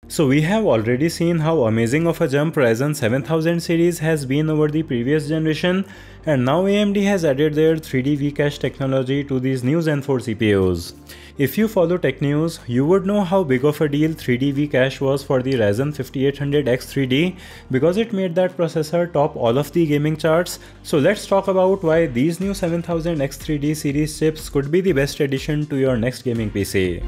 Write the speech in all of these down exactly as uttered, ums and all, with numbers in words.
So we have already seen how amazing of a jump Ryzen seven thousand series has been over the previous generation, and now A M D has added their three D V-Cache technology to these new Zen four C P Us. If you follow tech news, you would know how big of a deal three D V-Cache was for the Ryzen fifty-eight hundred X three D because it made that processor top all of the gaming charts. So let's talk about why these new seven thousand X three D series chips could be the best addition to your next gaming P C.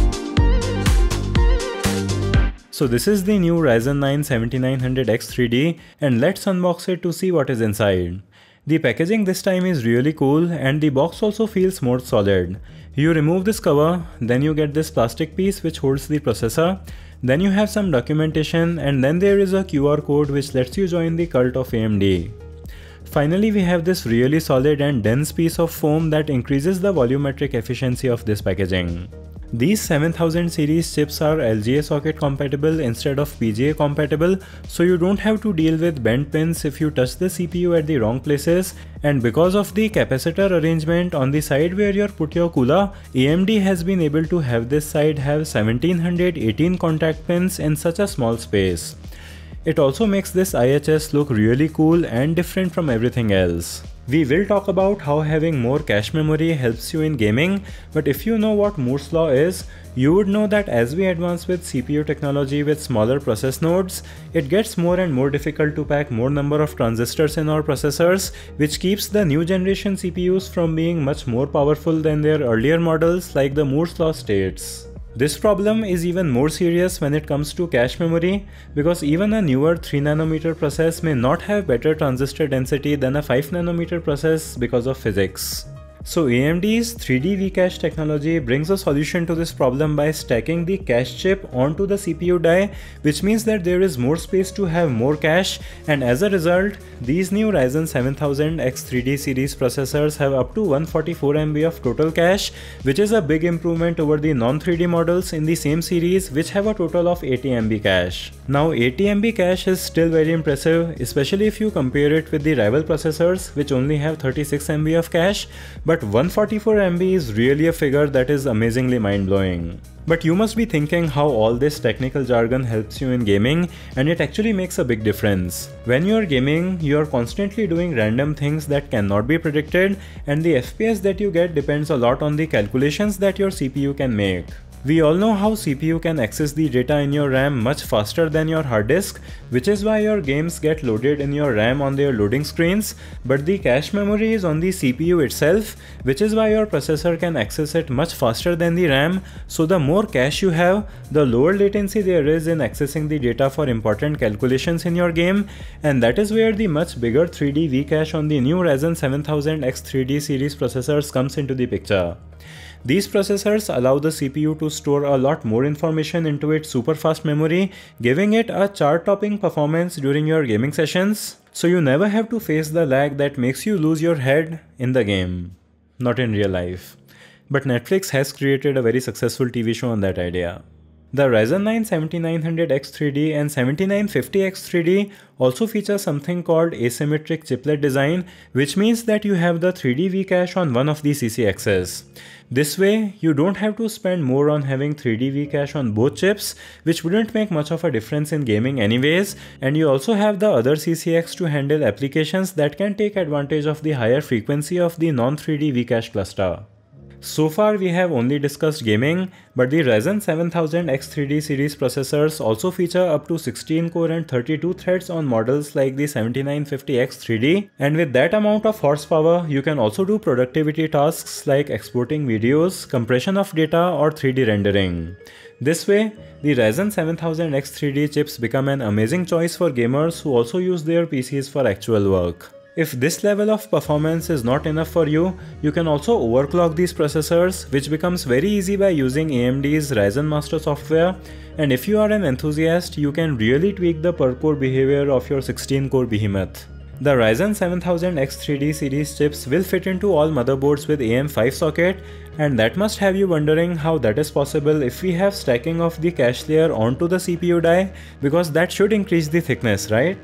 So this is the new Ryzen nine seventy-nine hundred X three D, and let's unbox it to see what is inside. The packaging this time is really cool, and the box also feels more solid. You remove this cover, then you get this plastic piece which holds the processor, then you have some documentation, and then there is a Q R code which lets you join the cult of A M D. Finally, we have this really solid and dense piece of foam that increases the volumetric efficiency of this packaging. These seven thousand series chips are L G A socket compatible instead of P G A compatible, so you don't have to deal with bent pins if you touch the C P U at the wrong places, and because of the capacitor arrangement on the side where you put your cooler, A M D has been able to have this side have one thousand seven hundred eighteen contact pins in such a small space. It also makes this I H S look really cool and different from everything else. We will talk about how having more cache memory helps you in gaming, but if you know what Moore's law is, you would know that as we advance with C P U technology with smaller process nodes, it gets more and more difficult to pack more number of transistors in our processors, which keeps the new generation C P Us from being much more powerful than their earlier models like the Moore's law states. This problem is even more serious when it comes to cache memory, because even a newer three nanometer process may not have better transistor density than a five nanometer process because of physics. So A M D's three D V-Cache technology brings a solution to this problem by stacking the cache chip onto the C P U die, which means that there is more space to have more cache, and as a result, these new Ryzen seven thousand X three D series processors have up to one hundred forty-four megabytes of total cache, which is a big improvement over the non three D models in the same series which have a total of eighty megabytes cache. Now eighty megabytes cache is still very impressive, especially if you compare it with the rival processors which only have thirty-six megabytes of cache, but But one hundred forty-four megabytes is really a figure that is amazingly mind-blowing. But you must be thinking how all this technical jargon helps you in gaming, and it actually makes a big difference. When you are gaming, you are constantly doing random things that cannot be predicted, and the F P S that you get depends a lot on the calculations that your C P U can make. We all know how C P U can access the data in your RAM much faster than your hard disk, which is why your games get loaded in your RAM on their loading screens, but the cache memory is on the C P U itself, which is why your processor can access it much faster than the RAM. So the more cache you have, the lower latency there is in accessing the data for important calculations in your game, and that is where the much bigger three D V-Cache on the new Ryzen seven thousand X three D series processors comes into the picture. These processors allow the C P U to store a lot more information into its super fast memory, giving it a chart-topping performance during your gaming sessions, so you never have to face the lag that makes you lose your head in the game. Not in real life. But Netflix has created a very successful T V show on that idea. The Ryzen nine seventy-nine hundred X three D and seventy-nine fifty X three D also feature something called Asymmetric Chiplet design, which means that you have the three D V-Cache on one of the C C axes. This way, you don't have to spend more on having three D V-Cache on both chips, which wouldn't make much of a difference in gaming anyways, and you also have the other C C X to handle applications that can take advantage of the higher frequency of the non three D V-Cache cluster. So far we have only discussed gaming, but the Ryzen seven thousand X three D series processors also feature up to sixteen core and thirty-two threads on models like the seventy-nine fifty X three D, and with that amount of horsepower, you can also do productivity tasks like exporting videos, compression of data, or three D rendering. This way, the Ryzen seven thousand X three D chips become an amazing choice for gamers who also use their P Cs for actual work. If this level of performance is not enough for you, you can also overclock these processors, which becomes very easy by using A M D's Ryzen Master software, and if you are an enthusiast, you can really tweak the per core behavior of your sixteen core behemoth. The Ryzen seven thousand X three D series chips will fit into all motherboards with A M five socket, and that must have you wondering how that is possible if we have stacking of the cache layer onto the C P U die, because that should increase the thickness, right?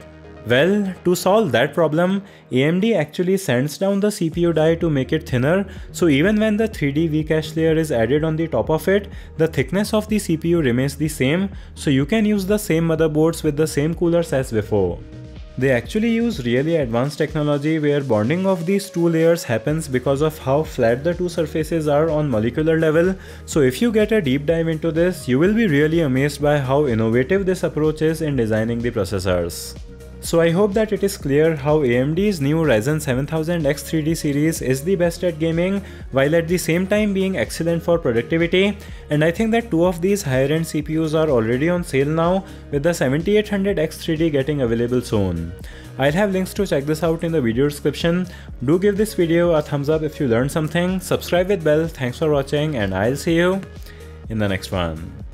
Well, to solve that problem, A M D actually sands down the C P U die to make it thinner, so even when the three D V-cache layer is added on the top of it, the thickness of the C P U remains the same, so you can use the same motherboards with the same coolers as before. They actually use really advanced technology where bonding of these two layers happens because of how flat the two surfaces are on molecular level, so if you get a deep dive into this, you will be really amazed by how innovative this approach is in designing the processors. So I hope that it is clear how A M D's new Ryzen seven thousand X three D series is the best at gaming, while at the same time being excellent for productivity, and I think that two of these higher end C P Us are already on sale now, with the seventy-eight hundred X three D getting available soon. I'll have links to check this out in the video description. Do give this video a thumbs up if you learned something, subscribe with bell, thanks for watching, and I'll see you in the next one.